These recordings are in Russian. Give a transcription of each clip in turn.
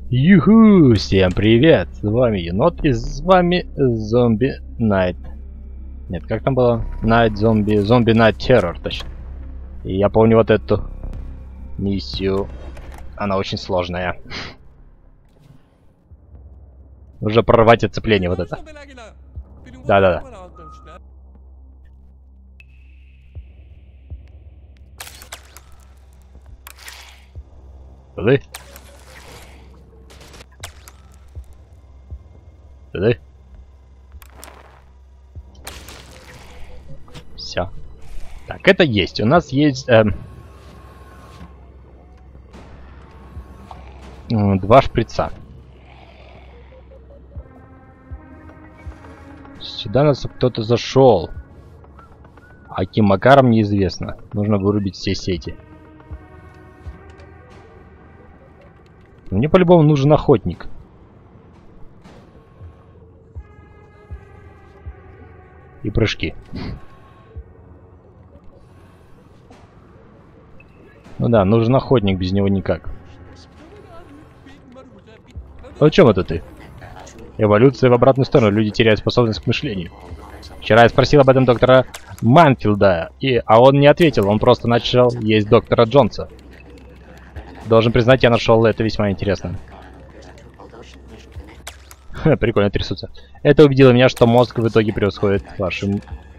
Юху! Всем привет! С вами Енот и с вами Зомби Найт. Нет, как там было? Зомби Найт Террор, точно. И я помню вот эту миссию. Она очень сложная. Нужно прорвать оцепление вот это. Да-да-да. Туда? Туда? Все. Так, это есть. У нас есть два шприца. Сюда нас кто-то зашел. А каким макаром неизвестно. Нужно вырубить все сети. Мне по-любому нужен охотник. И прыжки. Ну да, нужен охотник, без него никак. О чем это ты? Эволюция в обратную сторону. Люди теряют способность к мышлению. Вчера я спросил об этом доктора Манфилда, а он не ответил. Он просто начал есть доктора Джонса. Должен признать, я нашел это весьма интересно. Ха, прикольно трясутся. Это убедило меня, что мозг в итоге превосходит вашим...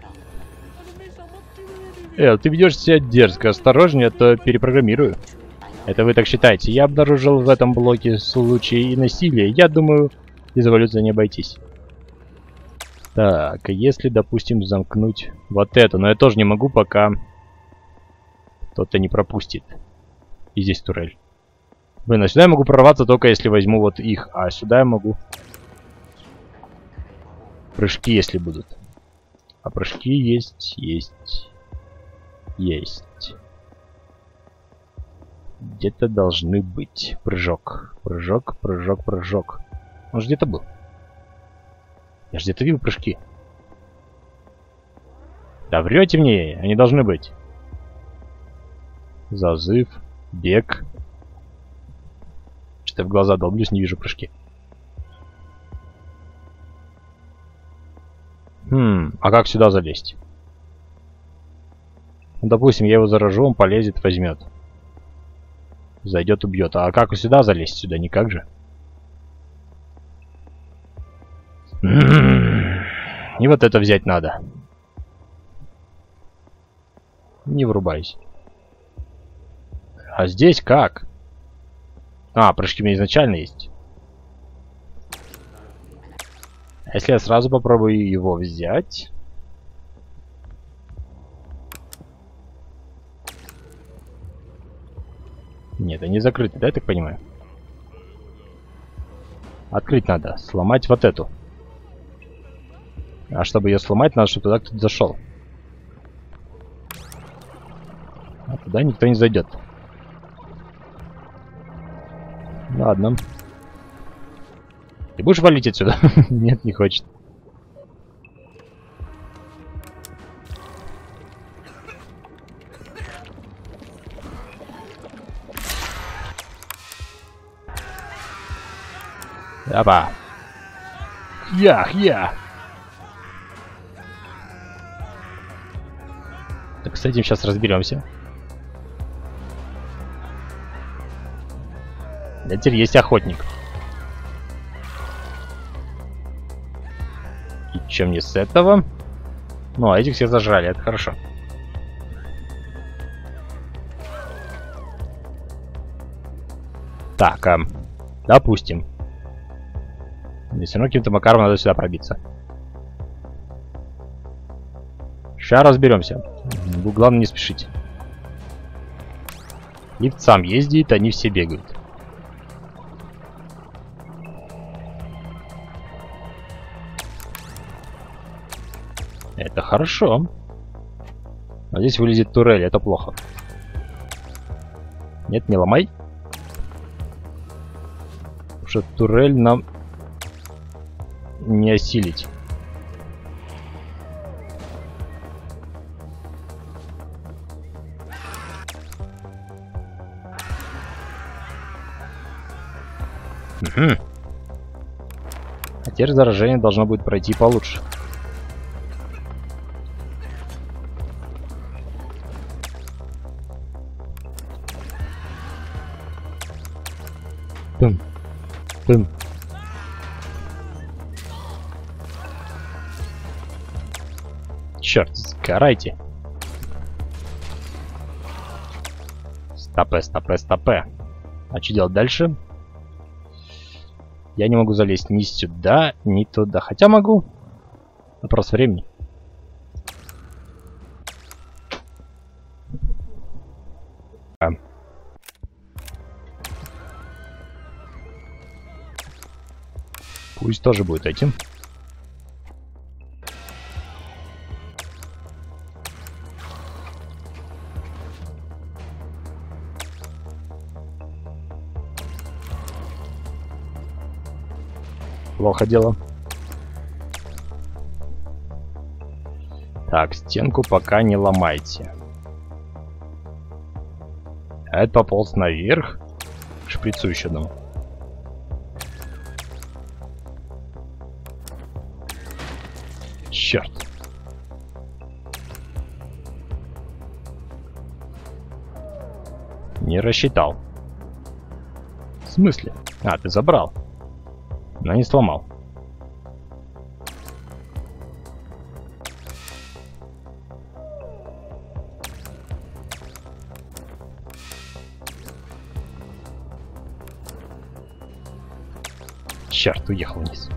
ты ведешь себя дерзко. Осторожнее, а то перепрограммирую. Это вы так считаете. Я обнаружил в этом блоке случаи насилия. Я думаю, без эволюции не обойтись. Так, если, допустим, замкнуть вот это. Но я тоже не могу, пока кто-то не пропустит. И здесь турель. Блин, а сюда я могу прорваться только если возьму вот их. А сюда я могу... Прыжки, если будут. А прыжки есть. Где-то должны быть. Прыжок. Прыжок. Он же где-то был. Я же где-то видел прыжки. Да врете мне, они должны быть. Зазыв. Бег. Что-то в глаза долблюсь, не вижу прыжки. А как сюда залезть? Ну, допустим, я его заражу, он полезет, возьмет. Зайдет, убьет. А как сюда залезть? Сюда никак же. И вот это взять надо. Не врубайся. А здесь как? А, прыжки у меня изначально есть. Если я сразу попробую его взять... Нет, они закрыты, да, я так понимаю? Открыть надо. Сломать вот эту. А чтобы ее сломать, надо, чтобы туда кто-то зашел. А туда никто не зайдет. Ладно. Ты будешь валить отсюда? Нет, не хочет. Опа. Я. Так, с этим сейчас разберемся. Да, теперь есть охотник. И чем не с этого? Ну, а этих всех зажрали, это хорошо. Так, допустим. Мне все равно каким-то макаром надо сюда пробиться. Сейчас разберемся. Главное не спешить. Лифт сам ездит, они все бегают. Это хорошо. А здесь вылезет турель, это плохо. Нет, не ломай. Потому что турель нам не осилить. Угу. А теперь заражение должно будет пройти получше. Пым. Пым. Черт, сгорайте. Стопе, стопе, стопе. А что делать дальше? Я не могу залезть ни сюда, ни туда. Хотя могу. Вопрос времени. Пусть тоже будет этим. Плохо дело. Так, стенку пока не ломайте. А это пополз наверх. К шприцу еще одному. Черт. Не рассчитал. В смысле? А, ты забрал. Но не сломал. Черт, уехал вниз.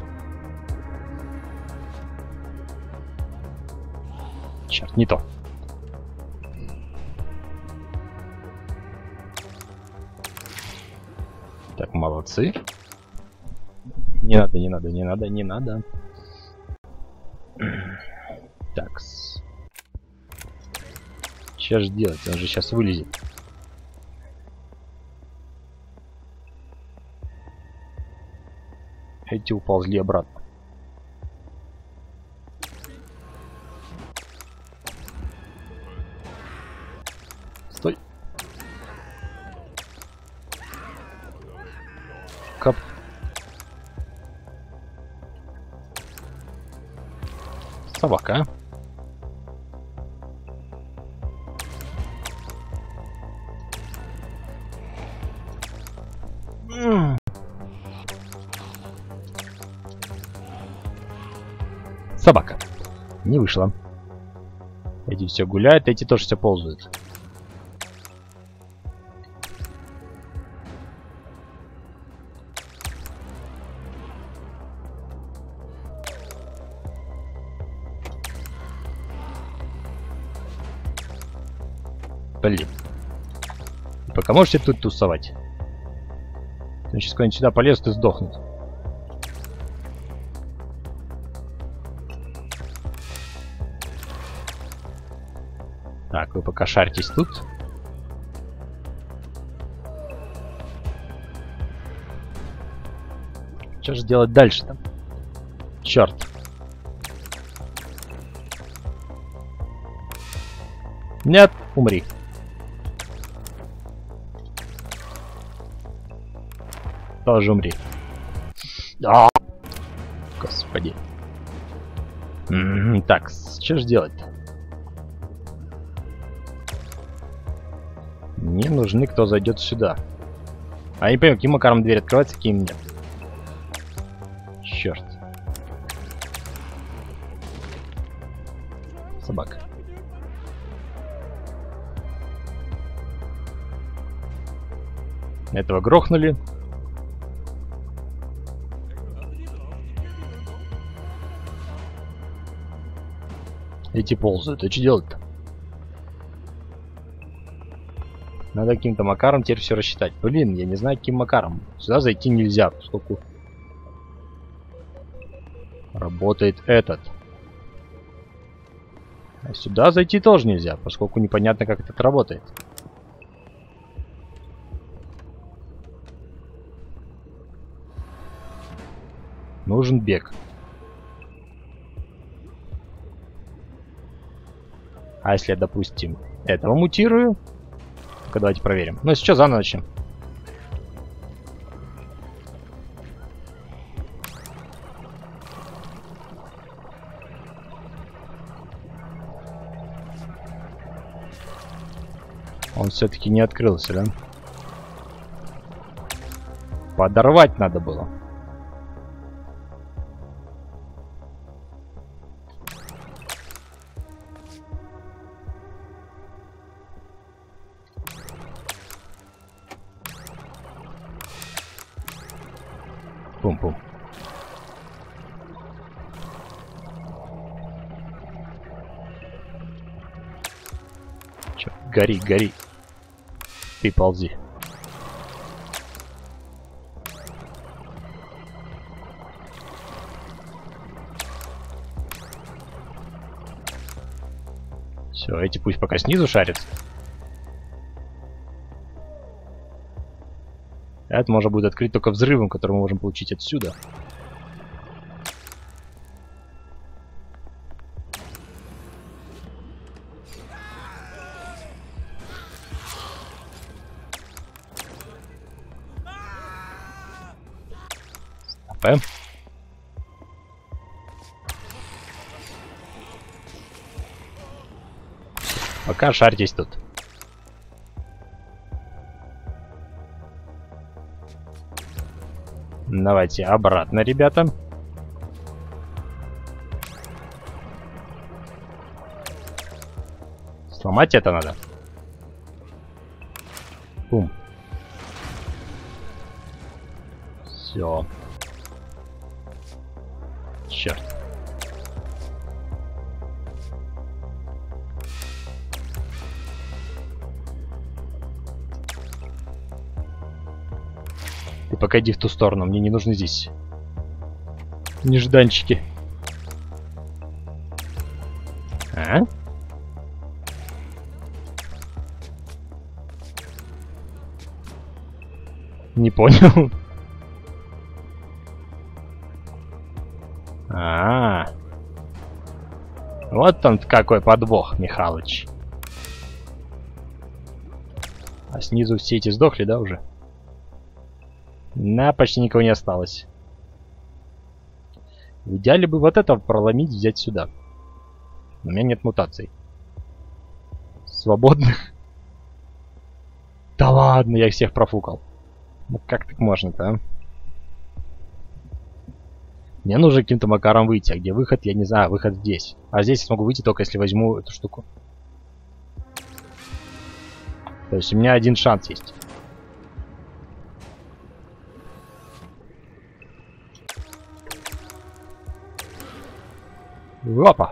Черт, не то. Так, молодцы. Не надо, не надо, не надо, не надо. Так. Что же делать? Он же сейчас вылезет. Эти уползли обратно. Стой. Кап. Собака. Собака. Не вышла. Эти все гуляют, эти тоже все ползают. Блин. Пока можете тут тусовать. Сейчас кто-нибудь сюда полезет и сдохнет. Так, вы пока шаритесь тут. Что же делать дальше-то? Черт. Нет, умри. Тоже умри. А! Господи. Так, что же делать-то? Мне нужны, кто зайдет сюда. А я не понимаю, каким макаром дверь открывается, каким нет. Черт. Собака. Этого грохнули. Эти ползают. А что делать-то? Надо каким-то макаром теперь все рассчитать. Блин, я не знаю, каким макаром. Сюда зайти нельзя, поскольку работает этот. А сюда зайти тоже нельзя, поскольку непонятно, как это работает. Нужен бег. А если я, допустим, этого мутирую? Ну-ка, давайте проверим. Ну, сейчас заново начнем. Он все-таки не открылся, да? Подорвать надо было. Пум-пум. Чё, гори, гори. Ты ползи. Все, эти пусть пока снизу шарятся. Это можно будет открыть только взрывом, который мы можем получить отсюда. Стоп. Пока шарьтесь тут. Давайте обратно, ребята. Сломать это надо. Бум. Все. Черт. Ты пока иди в ту сторону, мне не нужны здесь нежданчики. А? Не понял. Вот он какой подвох, Михалыч. А снизу все эти сдохли, да, уже? На, почти никого не осталось. В идеале бы вот это проломить, взять сюда. Но у меня нет мутаций. Свободных. Да ладно, я их всех профукал. Ну как так можно-то, а? Мне нужно каким-то макаром выйти. А где выход, я не знаю. Выход здесь. А здесь я смогу выйти только если возьму эту штуку. То есть у меня один шанс есть. Опа!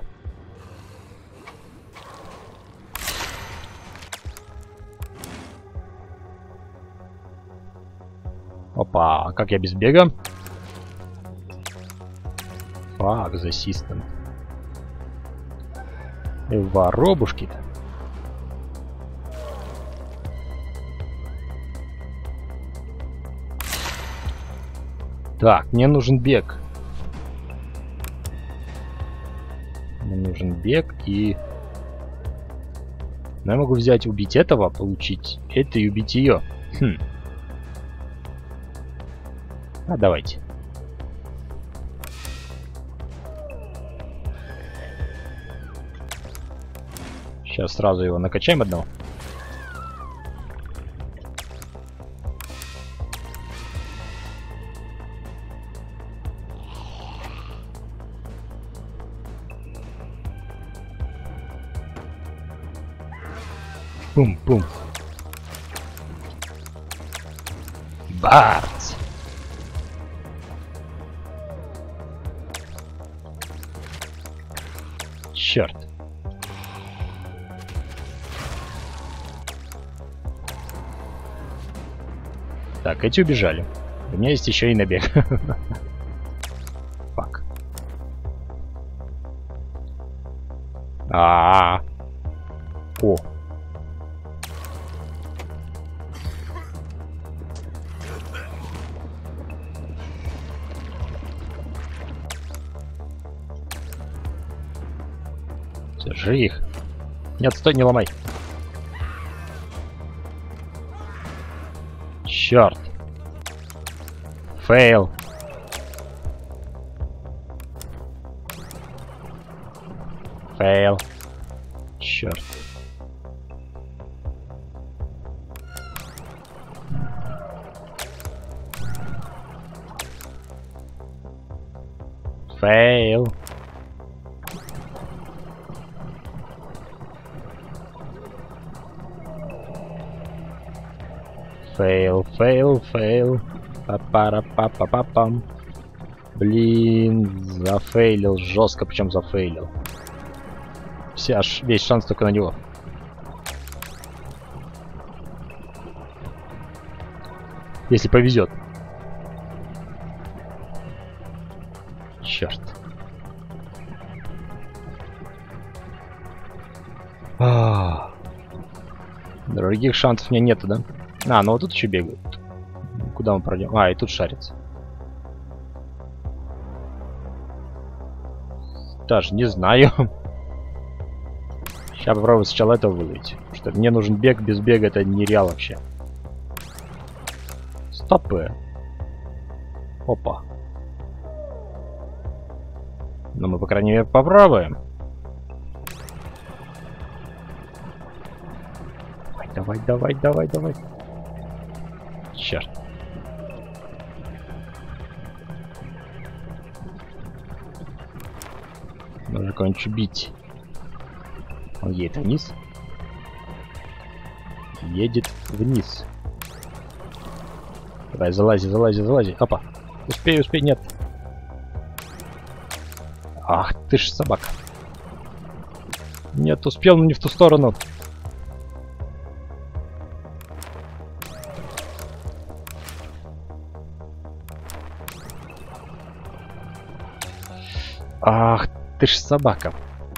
Опа, как я без бега? Фак, за систем. Воробушки-то. Так, мне нужен бег. Мне нужен бег и... Но я могу взять, убить этого, получить это и убить ее. Хм. А давайте. Сейчас сразу его накачаем одного. Бум-бум. Барц. Черт. Так, эти убежали. У меня есть еще и набег. Фак. О. Держи их. Нет, стой, не ломай. Черт. Фейл. Фейл. Черт. Фейл. Фейл, фейл, фейл. Па-пара-па-па-па-пам. Блин, зафейлил жестко, причем зафейлил. Весь шанс только на него. Если повезет. Черт. Других шансов у меня нету, да? А, ну вот тут еще бегают. Куда мы пройдем? А, и тут шарится. Даже не знаю. Сейчас попробую сначала этого выловить. Что мне нужен бег, без бега это нереал вообще. Стопы. Опа. Но мы, по крайней мере, попробуем. Давай, давай, давай, давай. Черт. Нужно кого-нибудь убить. Он едет вниз. Едет вниз. Давай, залази, залази, залази. Опа. Успей, успей, нет. Ах ты ж собака. Нет, успел, но не в ту сторону. Ах ты ж собака.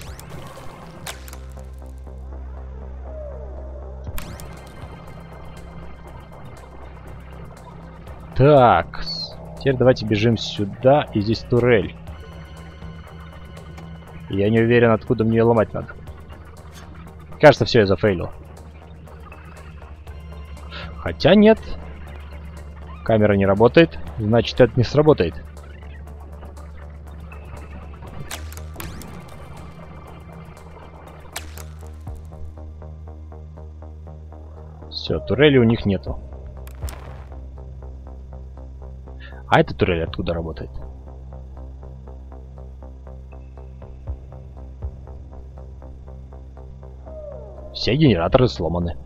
Так, теперь давайте бежим сюда, и здесь турель. Я не уверен, откуда мне ломать надо. Кажется, все, я зафейлил. Хотя нет. Камера не работает, значит, это не сработает. Все, турели у них нету. А эта турель откуда работает? Все генераторы сломаны.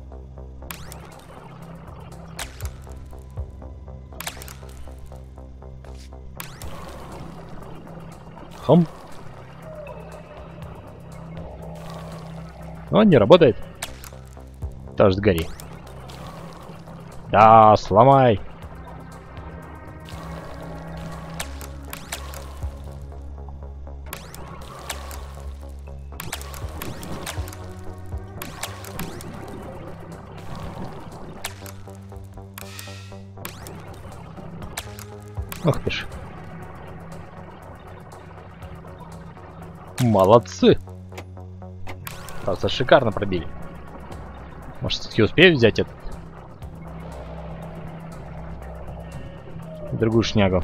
Хм. Он не работает. Тоже сгори. Да, сломай. Ах ты ж. Молодцы. Просто шикарно пробили. Может, все-таки успею взять этот? Другую шнягу.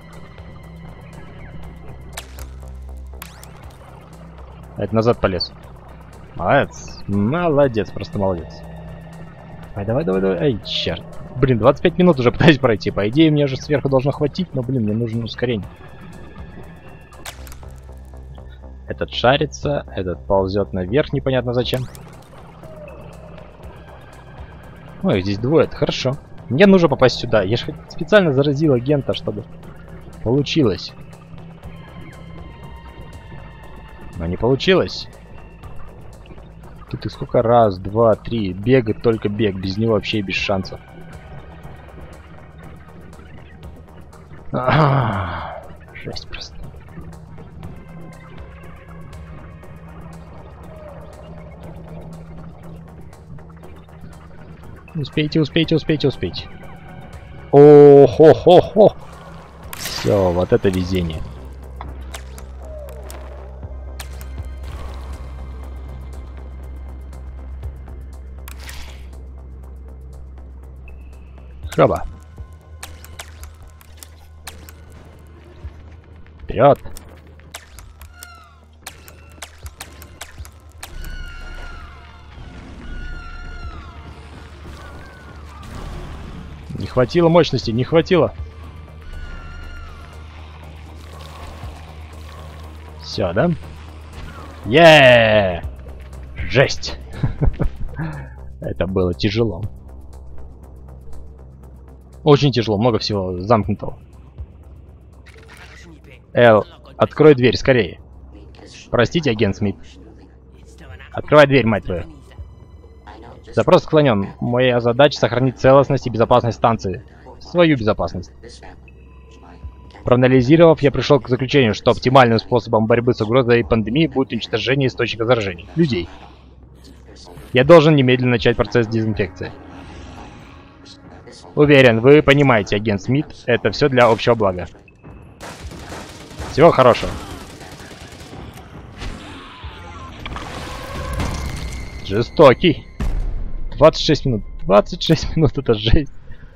Это назад полез. Молодец. Молодец, просто молодец. Давай, давай, давай, давай. Ай, черт. Блин, 25 минут уже пытаюсь пройти. По идее, мне уже сверху должно хватить, но, блин, мне нужно ускорение. Этот шарится, этот ползет наверх, непонятно зачем. Ой, здесь двое, это хорошо. Мне нужно попасть сюда. Я же специально заразил агента, чтобы получилось. Но не получилось. Тут их сколько? Раз, два, три. Бегать, только бег. Без него вообще без шансов. Жесть просто. Успейте, успейте, успейте, успейте. О-хо-хо-хо. Все, вот это везение. Хоба. Вперед. Не хватило мощности, не хватило. Все, да? Еее! Жесть! Это было тяжело. Очень тяжело, много всего замкнутого. Эл, открой дверь, скорее. Простите, агент Смит. Открывай дверь, мать твою. Запрос склонен. Моя задача сохранить целостность и безопасность станции. Свою безопасность. Проанализировав, я пришел к заключению, что оптимальным способом борьбы с угрозой пандемии будет уничтожение источника заражений. Людей. Я должен немедленно начать процесс дезинфекции. Уверен, вы понимаете, агент Смит, это все для общего блага. Всего хорошего. Жестокий. 26 минут. 26 минут, это жесть.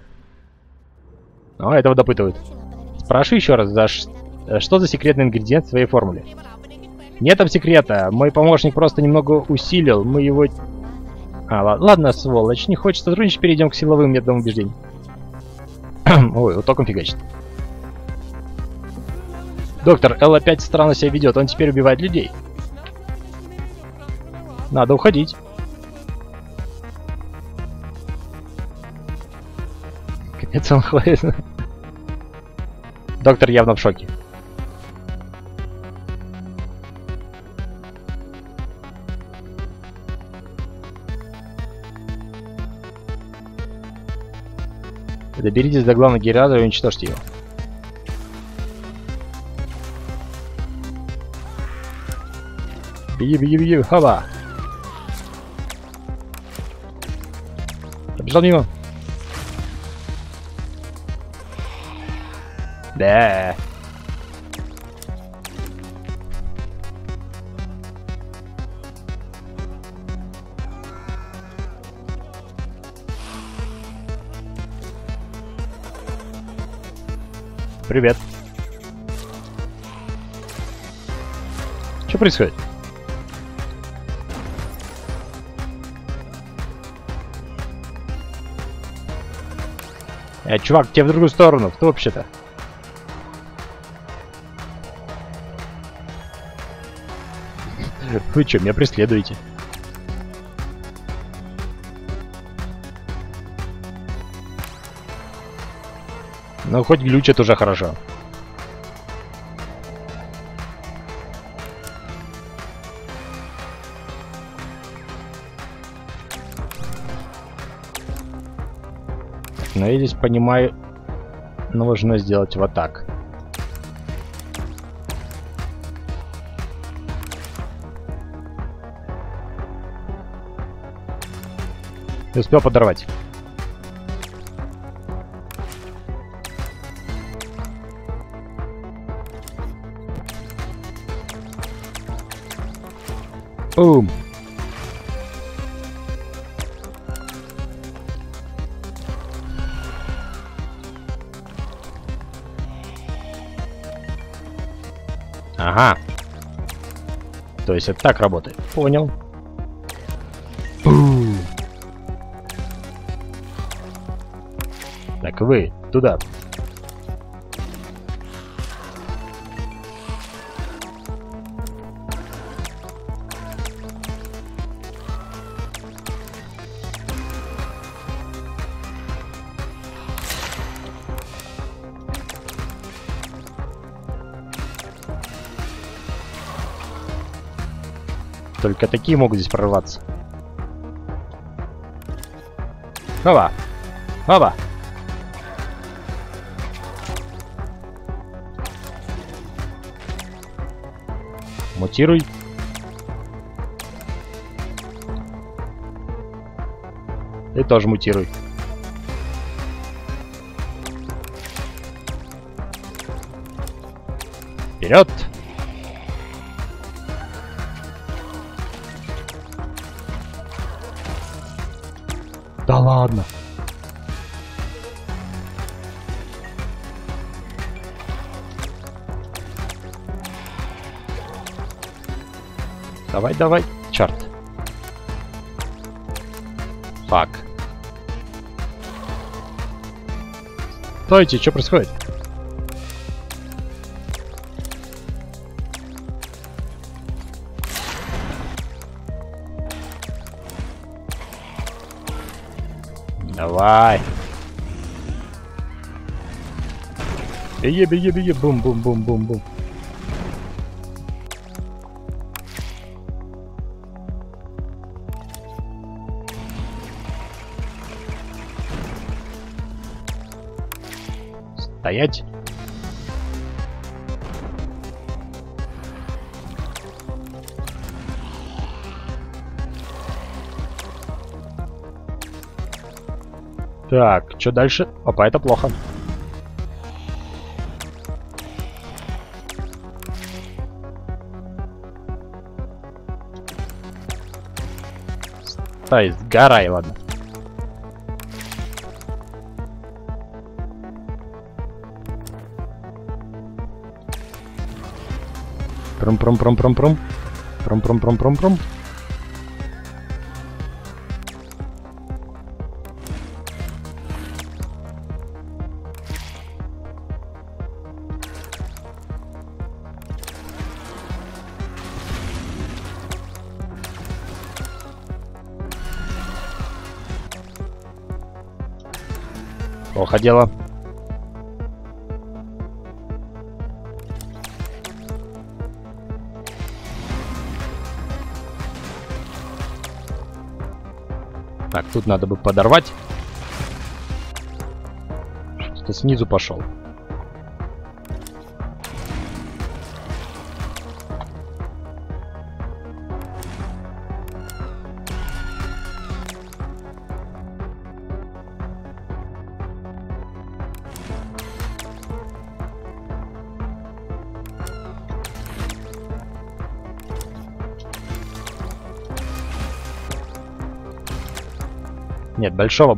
О, этого допытывают. Спрашиваю еще раз, что за секретный ингредиент в своей формуле? Нет там секрета. Мой помощник просто немного усилил. Мы его... ладно, сволочь. Не хочет сотрудничать, перейдем к силовым методам убеждений. Ой, вот током фигачит. Доктор, Эл опять странно себя ведет. Он теперь убивает людей. Надо уходить. Капец, он ходит. Доктор явно в шоке. Доберитесь до главного генератора и уничтожьте его. Беги, беги, беги, хаба! Побежал мимо. Да. Привет. Что происходит? Чувак, тебе в другую сторону. Кто вообще-то? Вы что, меня преследуете? Ну, хоть глючит уже хорошо. Но я здесь понимаю, нужно сделать вот так. Не успел подорвать. Бум. Ага. То есть это так работает. Понял. Бум. Так, вы туда. Только такие могут здесь прорваться. Опа! Опа! Мутируй. Ты тоже мутируй. Вперед! Да ладно. Давай, давай. Черт. Фак. Стойте, что происходит? Давай. Беги, беги, беги. Бум-бум-бум-бум-бум. Стоять. Так, что дальше? Опа, это плохо. Стой, сгорай, ладно. Пром-пром-пром-пром-пром. Пром-пром-пром-пром-пром. Плохо дело. Так, тут надо бы подорвать. Что-то снизу пошел. Нет, большого.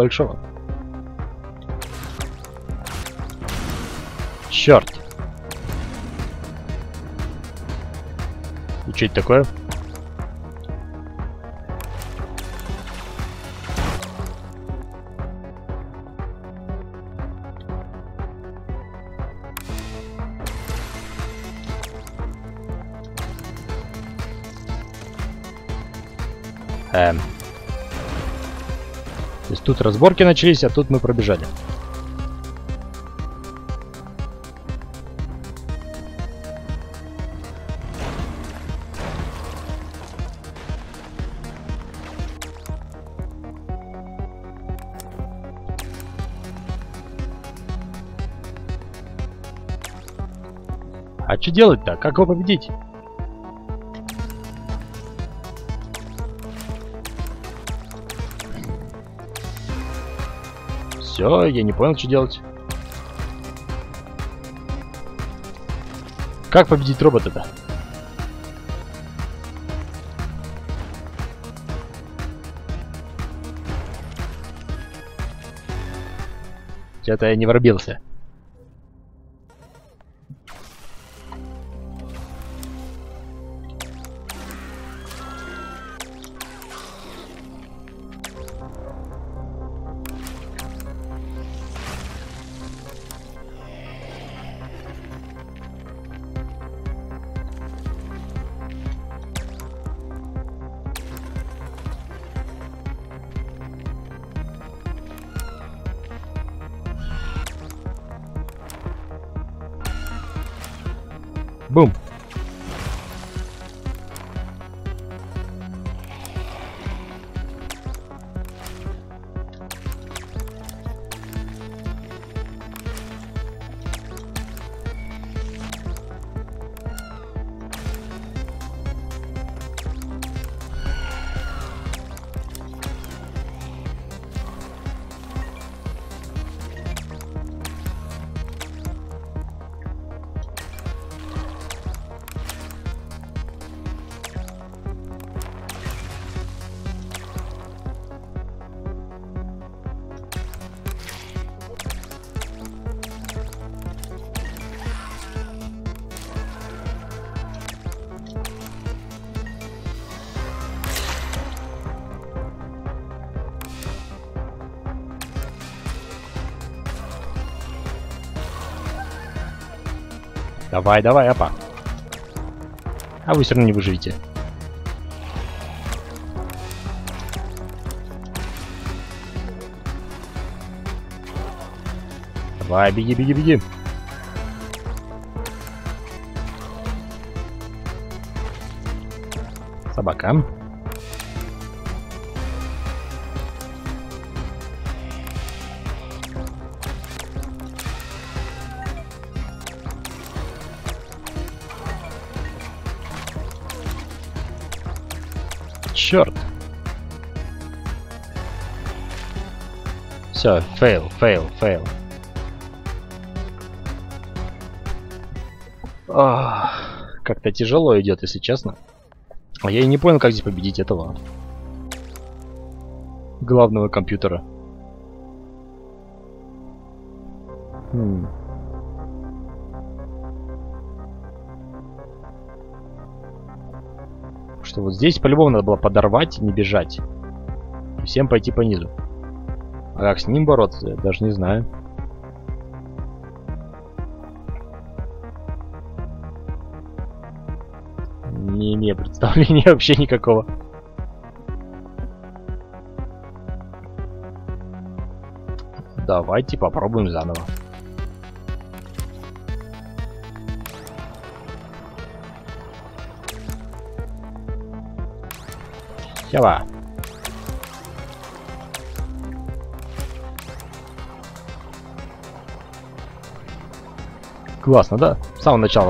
Черт. И что это такое? То есть тут разборки начались, а тут мы пробежали. А что делать-то? Как его победить? Все, я не понял, что делать. Как победить робота-то? Что-то я не врубился. Бум. Давай, давай, апа. А вы все равно не выживете. Давай, беги, беги, беги. Собака. Черт. Все, фейл. Как-то тяжело идет, если честно. А я и не понял, как здесь победить этого главного компьютера. Что вот здесь по-любому надо было подорвать, не бежать. И всем пойти по низу. А как с ним бороться, я даже не знаю. Не имею представления вообще никакого. Давайте попробуем заново. Сява. Классно, да? С самого начала.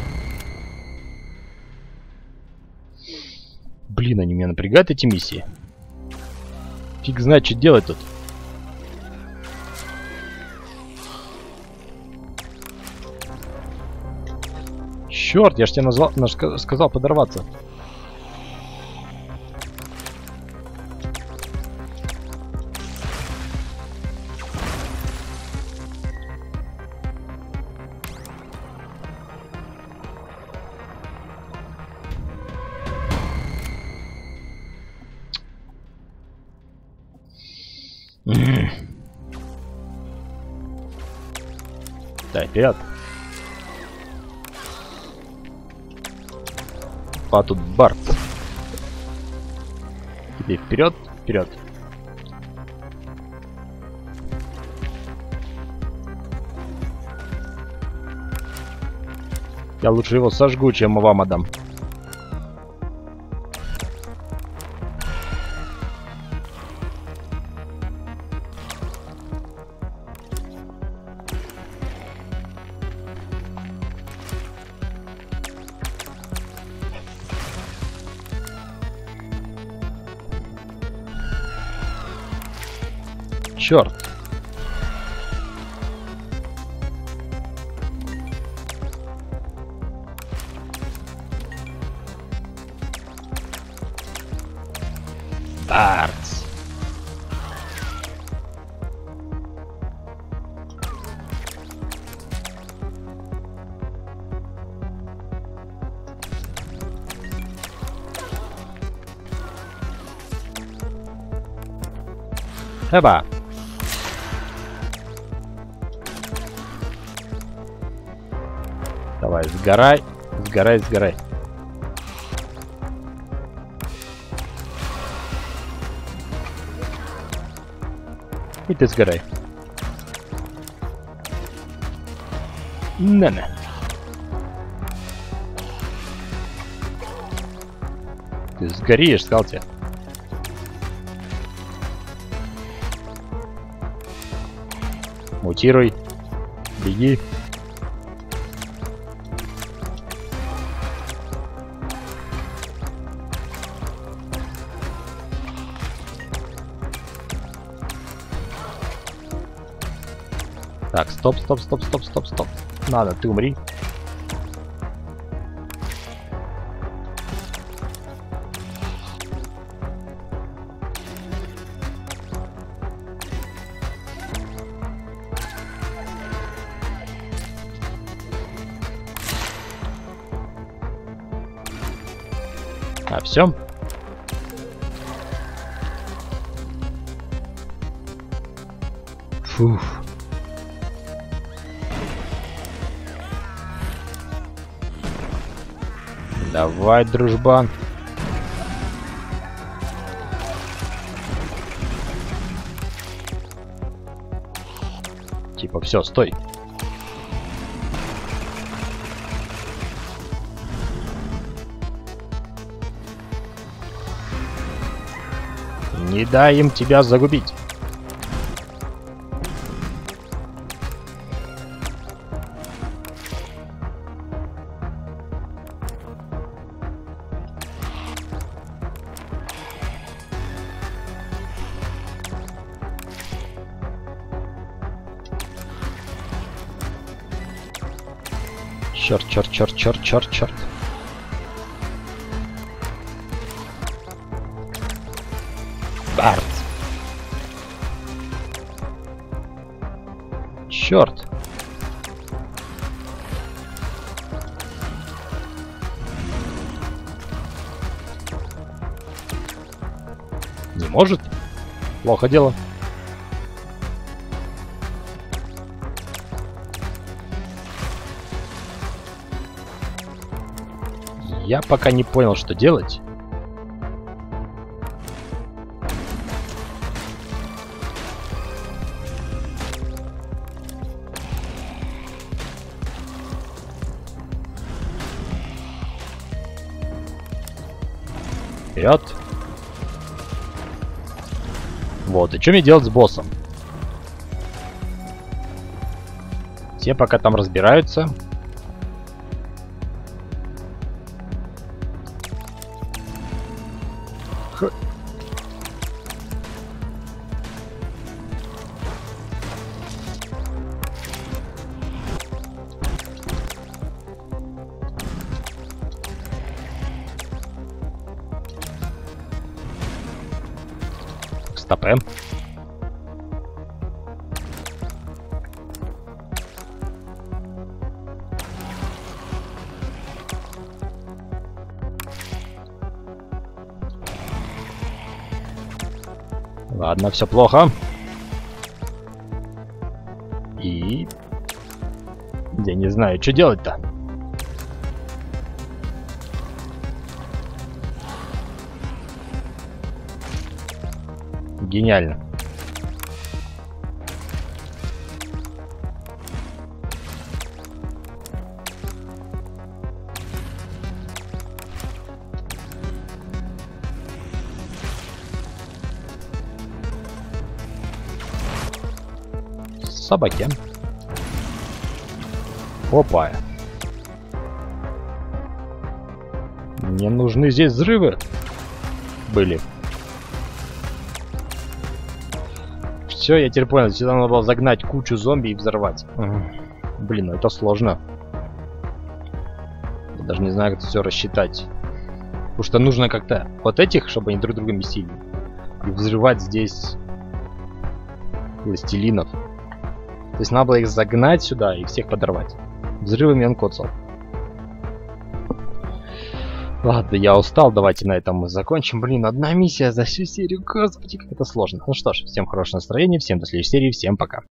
Блин, они меня напрягают, эти миссии. Фиг знает, что делать тут. Черт, я ж тебе сказал подорваться. Так, вперед. А тут Барт. Теперь вперед, вперед. Я лучше его сожгу, чем вам отдам. Черт. Бартс. Эба. Давай, сгорай, сгорай, сгорай. И ты сгорай. На-на. Ты сгоришь, сказал тебе. Мутируй. Беги. Так, стоп, стоп, стоп, стоп, стоп, стоп. Надо, ты умри. А, все. Фух. Давай, дружбан. Типа, все, стой. Не дай им тебя загубить. Черт, черт, черт, черт, черт, черт. Барт. Черт. Не может? Плохо дело. Я пока не понял, что делать. Вперед. Вот, и что мне делать с боссом? Те пока там разбираются. Стопэ. Ладно, все плохо. И... я не знаю, что делать-то. Гениально. Собаки. Опа. Мне нужны здесь взрывы. Были. Все, я теперь понял. Сюда надо было загнать кучу зомби и взорвать. Блин, ну это сложно. Я даже не знаю, как это все рассчитать. Потому что нужно как-то вот этих, чтобы они друг друга месили. И взрывать здесь пластилинов. То есть надо было их загнать сюда и всех подорвать. Взрывами он коцал. Ладно, я устал, давайте на этом мы закончим. Блин, одна миссия за всю серию, господи, как это сложно. Ну что ж, всем хорошего настроения, всем до следующей серии, всем пока.